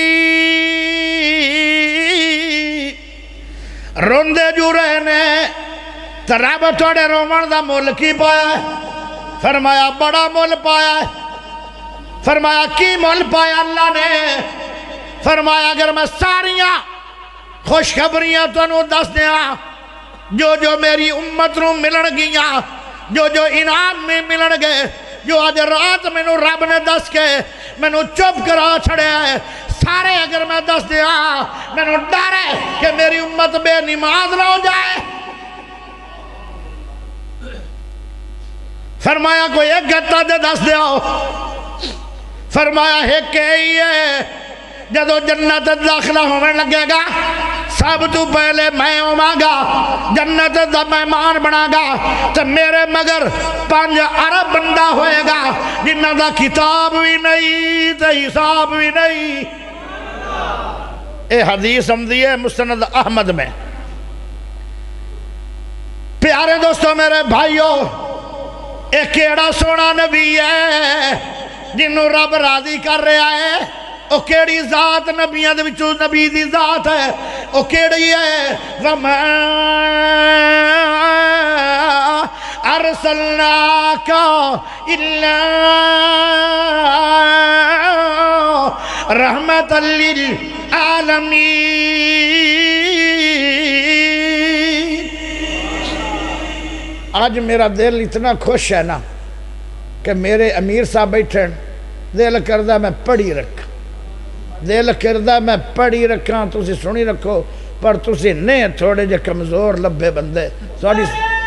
روندے جو رہنے تو رب توڑے رومن دا مول کی پایا ہے فرمایا بڑا مول پایا ہے فرمایا کی مول پایا اللہ نے فرمایا اگر میں ساریاں خوشخبریاں تو انہوں دس دیا جو جو میری امت نو ملن گیا جو جو انعام میں ملن گئے جو آج رات میں نو رب نے دس کے میں نو چپ کرا چھڑے آئے سارے اگر میں دس دیا میں نو ڈر ہے کہ میری امت بے نماز نہ ہو جائے فرمایا کوئی ایک گھٹا دے دس دیا فرمایا ہے کہ یہ جدو جنت داخلہ ہونے لگے گا سب تو پہلے میں ہوں گا جنت دا مہمان بنا گا تو میرے مگر پانچ عرب بندہ ہوئے گا جنہ دا کتاب بھی نہیں تو حساب بھی نہیں اے حدیث ہم دیئے مسند احمد میں پیارے دوستو میرے بھائیو ایک کیڑا سونا نبی ہے جنہوں رب راضی کر رہا ہے او کیڑی ذات نبیاں دے وچوں نبی دی ذات ہے او کیڑی ہے وَمَا أَرْسَلْنَاكَ إِلَّا رَحْمَةً لِلْعَالَمِينَ۔ آج میرا دل اتنا خوش ہے نا کہ میرے امیر صاحب بیٹھیں، دل کردہ میں پڑھی رکھا، دل کردہ میں پڑھی رکھا، تُسی سنی رکھو، پر تُسی نہیں تھوڑے جے کمزور لبے بندے سوڑی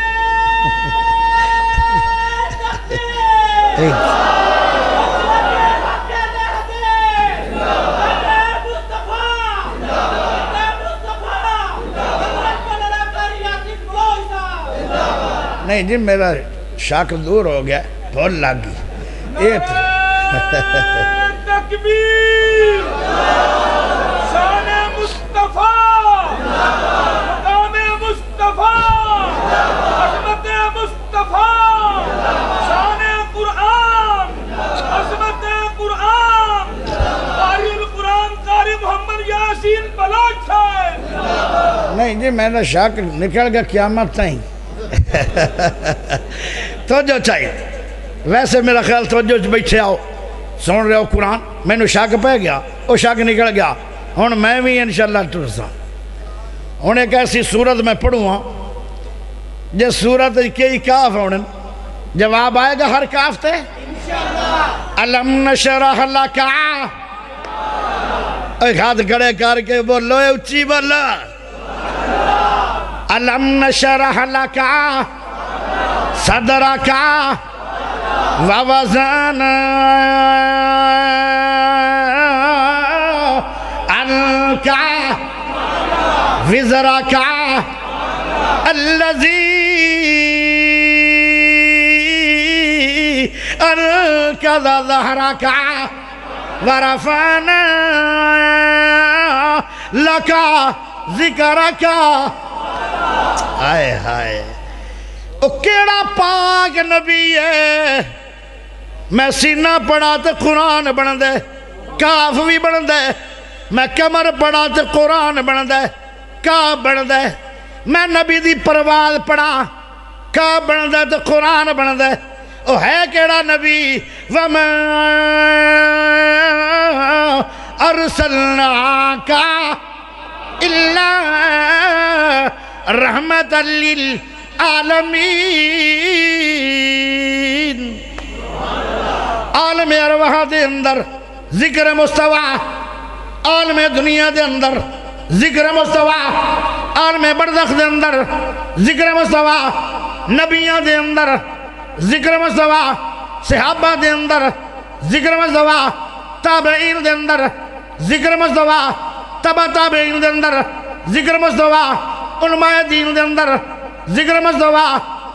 نہیں جی میرا شاک دور ہو گیا، بھول لگی یہ تکبیر شان مصطفیٰ مقام مصطفیٰ عظمت مصطفیٰ شان قرآن عظمت قرآن قاری القرآن قاری محمد یاسین بلوچ صاحب۔ نہیں جی میں نے شاک نکل گیا قیامت نہیں توجہ چاہیے، ویسے میرا خیال توجہ بیٹھے آؤ سن رہے ہو قرآن، میں نے شاک پہ گیا وہ شاک نکل گیا، ہون میں بھی انشاءاللہ ترسا ہون ایک ایسی صورت میں پڑھوں ہاں جس صورت کئی کاف ہونے جواب آئے گا ہر کاف تے الم نشرح لک ایک ہاتھ کھڑے کر کے بولو اچھی بولو الم نشرح لک صدرک ووضعنا عنك وزرك الذي أنقض ظهرك ورفعنا لك ذكرك۔ ہائے ہائے او کیڑا پاک نبی ہے، میں سینہ پڑھا تے قرآن بن دے، کاف بھی بن دے، میں کمر پڑھا تے قرآن بن دے، کاف بن دے، میں نبی دی پرواز پڑھا، کاف بن دے تے قرآن بن دے، او ہے کیڑا نبی وَمَا أَرْسَلْنَاكَ إِلَّا رَحْمَةً لِلْعَالَمِينَ۔ عالم ارواح دے اندر ذکر مستوى، عالم دنیا دے اندر ذکر مستوى، عالم بردخ دے اندر ذکر مستوى، نبیاں دے اندر ذکر مستوى، صحابہ دے اندر ذکر مستوى، تابعین دے اندر ذکر مستوى، تبا تابعین دے اندر ذکر مستوى، علماء دین دے اندر ذکر مستوى،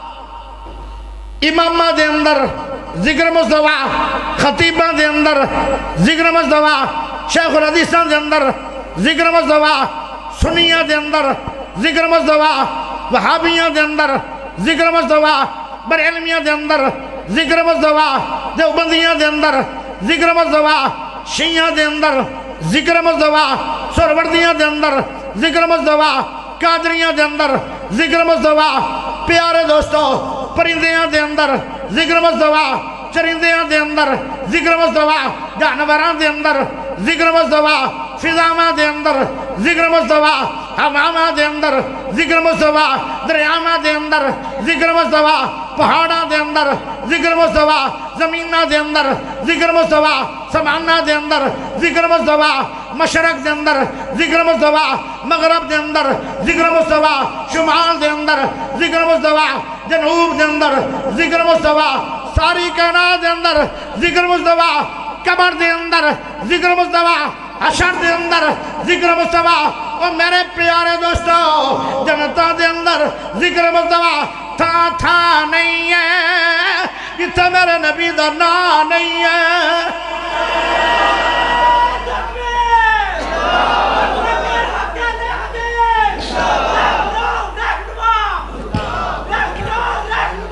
امامہ دے اندر ذکر مستوى، خطیبہ دے اندر ذکر مستوى، شیخ الحدیثہ دے اندر ذکر مستوى، سنیہ دے اندر ذکر مستوى، وہابیہ دے اندر ذکر مستوى، برعلمیہ دے اندر ذکر مستوى، دیوبندیہ دے اندر ذکر مستوى، شیعہ دے اندر ذکر مستوى، سروردیہ دے اندر ذکر مستوى، قادریہ دے اندر ذکر مستوى، پیارے دوستو پرندیاں دے اندر ذکر مستوى، چرندیاں دے اندر ذکر مستوى، جانوراں دے اندر ذکر مستوى، فضاواں دے اندر ذکر مستوى، ہواواں دے اندر ذکر مستوى، دریاواں دے اندر ذکر مستوى، پہاڑاں دے اندر ذکر مستوى، زمیناں دے اندر ذکر مستوى، سمانہ دے اندر ذکر مستوى، مشرق دے اندر ذکر مستوى، مغرب دے اندر ذکر مستوى، شمال دے اندر ذکر مستوى، جنوب دے اندر ذکر مستوى، ساری کائنات دے اندر ذکر مستوى، قبر دے اندر ذکر مستوى، حشر دے اندر ذکر مستوى، اور میرے پیارے دوستو جنتا دے اندر ذکر مستوى، تھا تھا نہیں ہے کتا میرے نبی دا نا نہیں ہے۔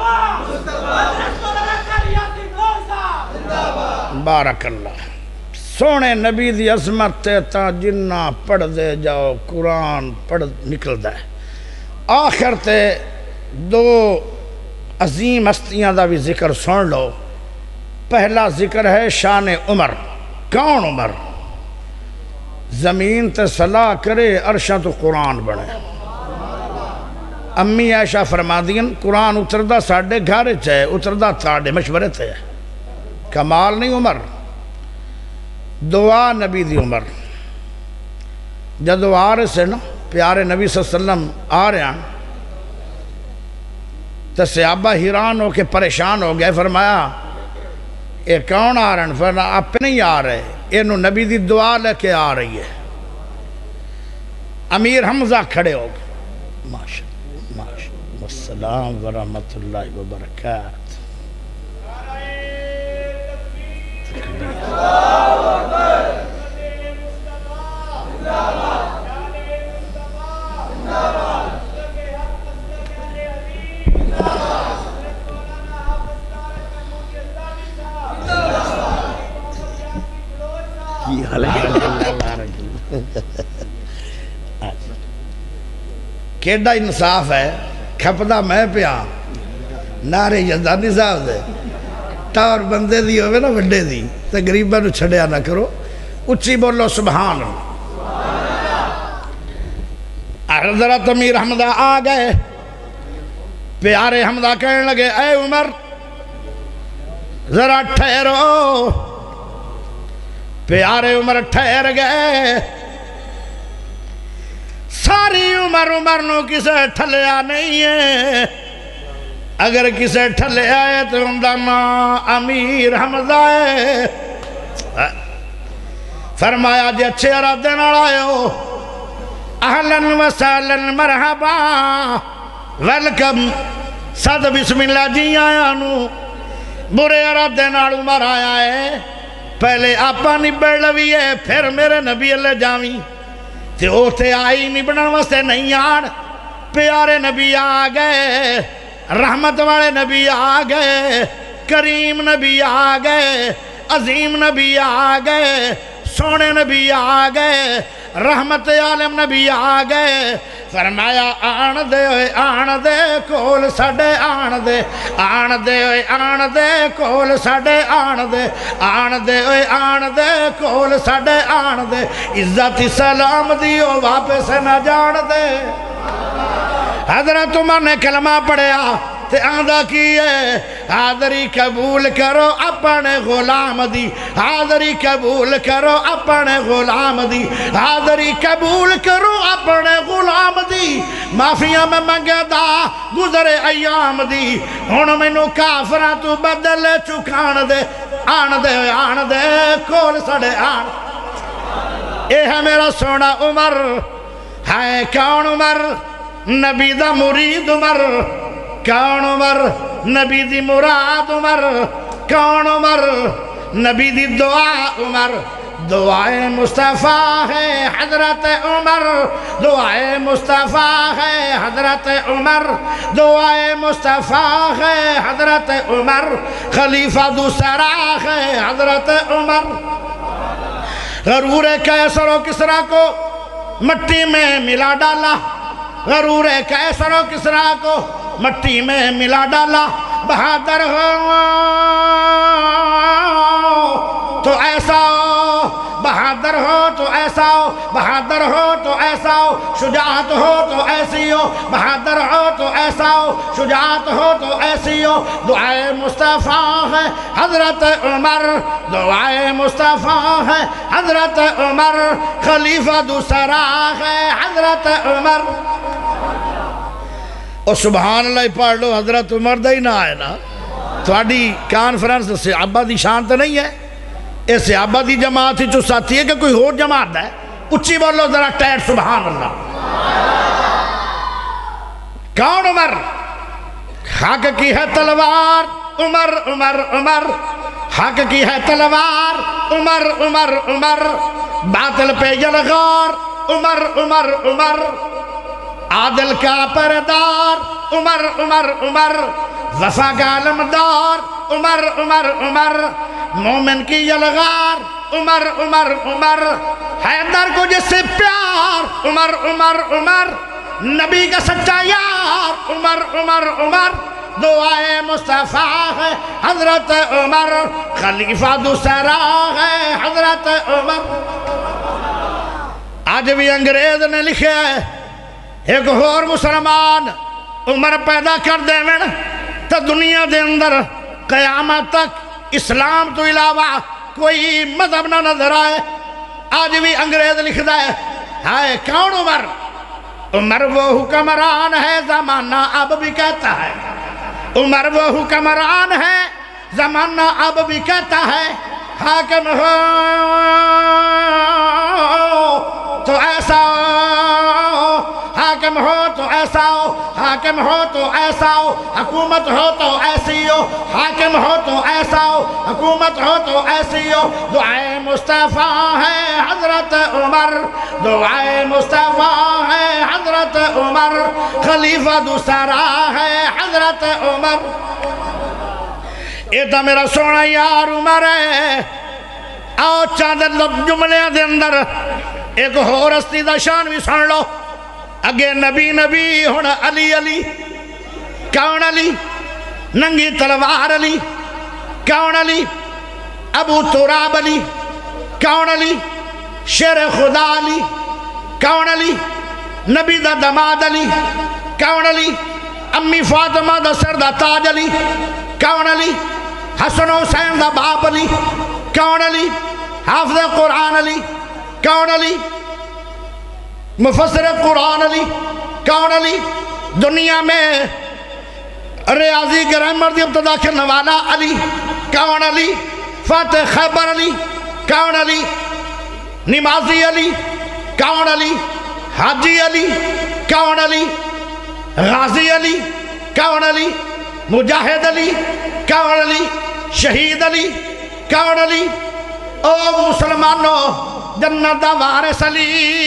بارک اللہ سونے نبی دی عظمت تے تا جنہ پڑھ دے جاؤ قرآن پڑھ نکل دے. آخر تے دو عظیم ہستیاں دا بھی ذکر سن لو. پہلا ذکر ہے شان عمر. کون عمر؟ زمین تے صلاح کرے عرشاں تو قرآن بنے. امی عائشہ فرما دین قرآن اتردہ ساڑھے گھر چاہے اتردہ تاڑے مشورے تھے. کمال نہیں عمر. دعا نبی دی عمر. جدو آ رہے سے نا پیارے نبی صلی اللہ علیہ وسلم آ رہے ہیں تو صحابہ حیران ہو کے پریشان ہو گئے. فرمایا اے کون آ رہے ہیں؟ فرمایا آپ نہیں آ رہے، انہوں نبی دی دعا لے کے آ رہی ہے. امیر حمزہ کھڑے ہو گئے. ماشاء اللہ ماشاء اللہ السلام ورحمت اللہ وبرکاتہ. کیڈا انصاف ہے. کھپدا میں پیا نعرے یزدانی صاحب دے ٹاور بندے دی ہوئے نا وڈے دی تے غریباں نو چھڑیا نہ کرو. اچھی بولو سبحان اللہ. حضرت امیر حمزہ آ گئے. پیارے حمزہ کہنے لگے اے عمر ذرا ٹھہرو. پیارے عمر ٹھہر گئے. ساری عمر عمر نو کسے ٹھلیا نہیں ہے. اگر کسے ٹھلیا ہے تو اندہ نام امیر حمزہ ہے. فرمایا جی اچھے ارادے نال آئے ہو اہلن و سہلن مرحبا ویلکم صد بسم اللہ جی آیا نو. برے ارادے نال عمر آیا ہے. پہلے آپا نبڑ لوی ہے پھر میرے نبی اللہ جاویں تے اوتے آئی نبڑن واسطے نہیں آڑ. پیارے نبی آ گئے. رحمت والے نبی آ گئے. کریم نبی آ گئے. عظیم نبی آ گئے. سونے نبی آ گئے. رحمت عالم نبی آ گئے. فرمایا آن دے ہوئے آن دے کول ساڑے آن دے. آن دے ہوئے آن دے کول ساڑے آن دے. آن دے ہوئے آن دے کول ساڑے آن دے. عزت سلام دیو واپس نہ جان دے. حضرت عمر نے کلمہ پڑھیا تے آندہ کیے حاضری قبول کرو اپنے غلام دی. حاضری قبول کرو اپنے غلام دی. حاضری قبول کرو اپنے غلام دی. معافیاں میں منگے دا گزرے ایام دی. ہن مینوں کافراں تو بدل چکان دے. آن دے آن دے کول سڑے آن. اے ہے میرا سونا عمر. ہے کون عمر؟ نبی دا مرید عمر. کون عمر؟ نبی دی مراد عمر. کون عمر؟ نبی دی دعا عمر. دعائے مصطفیٰ ہے حضرت عمر. دعائے مصطفیٰ ہے حضرت عمر. دعائے مصطفیٰ ہے حضرت عمر. خلیفہ دوسرا ہے حضرت عمر. غرور کیسر و کسرا کو مٹی میں ملا ڈالا. غرور کیسر و کسرا کو مٹی میں ملا ڈالا. بہادر ہو تو ایسا ہو. بہادر ہو تو ایسا ہو. بہادر ہو تو ایسا ہو. شجاعت ہو تو ایسی ہو. بہادر ہو تو ایسا ہو. شجاعت ہو تو ایسی ہو. دعائے مصطفیٰ ہے حضرت عمر. دعائے مصطفیٰ ہے حضرت عمر. خلیفہ دوسرا ہے حضرت عمر. اور سبحان اللہ پڑھ لو حضرت عمر دا ہی نہ آئے نا. تھوڑی کانفرنس صحابہ دی شان تو نہیں ہے. اے صحابہ دی جماعت ہی جو ساتھی ہے کہ کوئی اور جماعت ہے. اچھی بولو ذرا ٹیٹ سبحان اللہ. کون عمر؟ حق کی ہے تلوار عمر عمر عمر. حق کی ہے تلوار عمر عمر عمر. باطل پہ یلغار عمر عمر عمر. عادل کا پردار عمر عمر عمر. وفا کا علمدار عمر عمر عمر. مومن کی یلغار عمر عمر عمر حیدر کو جس سے پیار عمر عمر عمر نبی کا سچا یار عمر عمر عمر دعائے مصطفیٰ ہے حضرت عمر خلیفہ دوسرا ہے حضرت عمر آج بھی انگریز نے لکھے ایک اور مسلمان عمر پیدا کر دے میں تو دنیا دے اندر قیامت تک اسلام تو علاوہ کوئی مذہب نہ نظر آئے آج بھی انگریز لکھ دے ہائے کون عمر عمر وہ حکمران ہے زمانہ اب بھی کہتا ہے عمر وہ حکمران ہے زمانہ اب بھی کہتا ہے حاکم ہو تو ایسا ہو حاکم ہو تو ایسا ہو حاکم ہو تو ایسا ہو حکومت ہو تو ایسی ہو حاکم ہو تو ایسا ہو حکومت ہو تو ایسی ہو دعائے مصطفیٰ ہے حضرت عمر دعائے مصطفیٰ ہے حضرت عمر خلیفہ دوسرا ہے حضرت عمر یہ تو میرا سونا یار عمر ہے آؤ چاند جملے دے اندر ایک اور ہستی دا شان بھی سن لو اگے نبی نبی ہونا علی علی کون علی ننگی تلوار علی کون علی ابو تراب علی کون علی شیر خدا علی کون علی نبی دا دماد علی کون علی امی فاطمہ دا سر دا تاج علی کون علی حسن حسین دا باپ علی کون علی حافظ قرآن علی کون علی مفسر قرآن علی کون علی دنیا میں ریاضی گرامر دی ابتدا کرنے والا علی کون علی فاتح خیبر علی کون علی نمازی علی کون علی حاجی علی کون علی غازی علی کون علی مجاہد علی کون علی شہید علی کون علی او مسلمانوں جنت دا وارث علی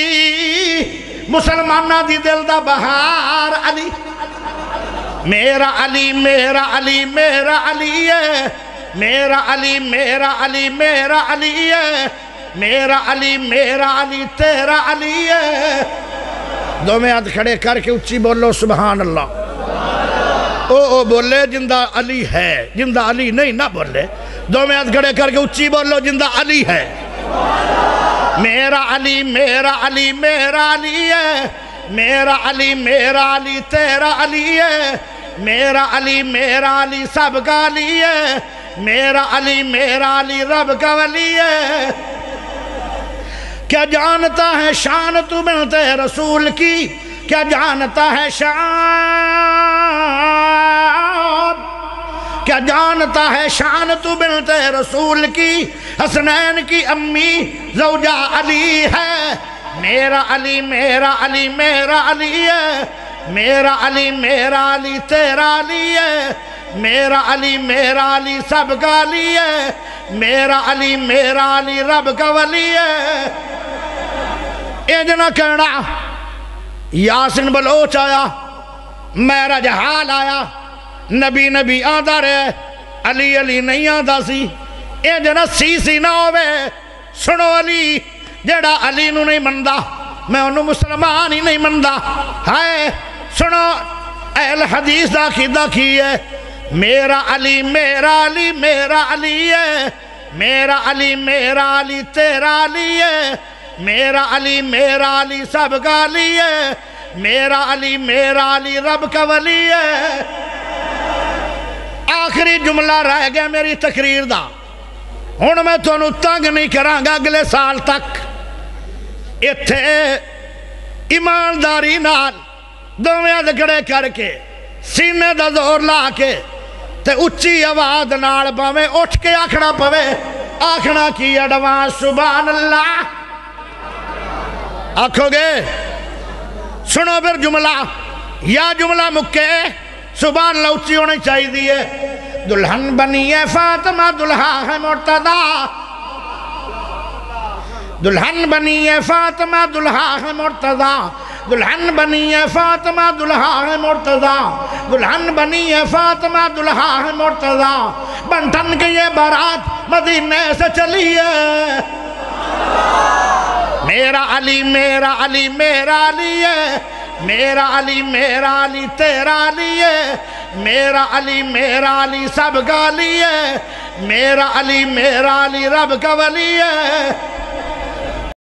مسلمانہ دی دل دا بہار علی میرا علی میرا علی میرا علی ہے میرا علی میرا علی میرا علی ہے میرا علی میرا علی تیرا علی ہے دو میں ہاتھ کھڑے کر کے اچھی بولو سبحان اللہ او او بولے جندہ علی ہے جندہ علی نہیں نہ بولے دو میں ہاتھ کھڑے کر کے اچھی بولو جندہ علی ہے میرا علی میرا علی میرا علی ہے میرا علی میرا علی تیرا علی ہے میرا علی میرا علی سب کا علی ہے میرا علی میرا علی رب کا ولی ہے کیا جانتا ہے شان تو بنت رسول کی کیا جانتا ہے شان کیا جانتا ہے شان تو بنت رسول کی حسنین کی امی زوجہ علی ہے میرا علی میرا علی میرا علی ہے میرا علی میرا علی تیرا علی ہے میرا علی میرا علی سب کا علی ہے میرا علی میرا علی رب کا ولی ہے اے جنا کہنا یاسین بلوچ آیا میرا جہال آیا نبی نبی آدھا رہے علی علی نہیں آدھا سی اے جنا سی سی نہ ہوئے سنو علی جڑا علی نو نہیں مندہ میں انہوں مسلمان ہی نہیں مندہ ہائے سنو اہل حدیث دا کی دا کی ہے میرا علی میرا علی میرا علی ہے میرا علی میرا علی تیرا علی ہے میرا علی میرا علی سب کا علی ہے میرا علی میرا علی رب کا ولی ہے آخری جملہ رہ گیا میری تقریر دا ہون میں تو انہوں تنگ نہیں کرانگا اگلے سال تک اتھے ایمانداری نال دومیاں دکڑے کر کے سینے دا زور لا کے تے اچھی آواز نال پاوے اٹھ کے آکھنا پوے آکھنا کی اڈوان سبحان اللہ آکھو گے سنو پھر جملہ یا جملہ مکے سبحان اللہ اچھی ہونے چاہی دیئے دلہن بنی ہے فاطمہ دلہا ہے مرتضی دلہن بنی ہے فاطمہ دلہا ہے مرتضی دلہن بنی ہے فاطمہ دلہا ہے مرتضی دلہن بنی ہے فاطمہ دلہا ہے مرتضی بنٹن کے یہ بارات مدینے سے چلی ہے میرا علی میرا علی میرا علی ہے میرا علی میرا علی تیرا علی ہے میرا علی میرا علی سب کا علی ہے میرا علی میرا علی رب کا ولی ہے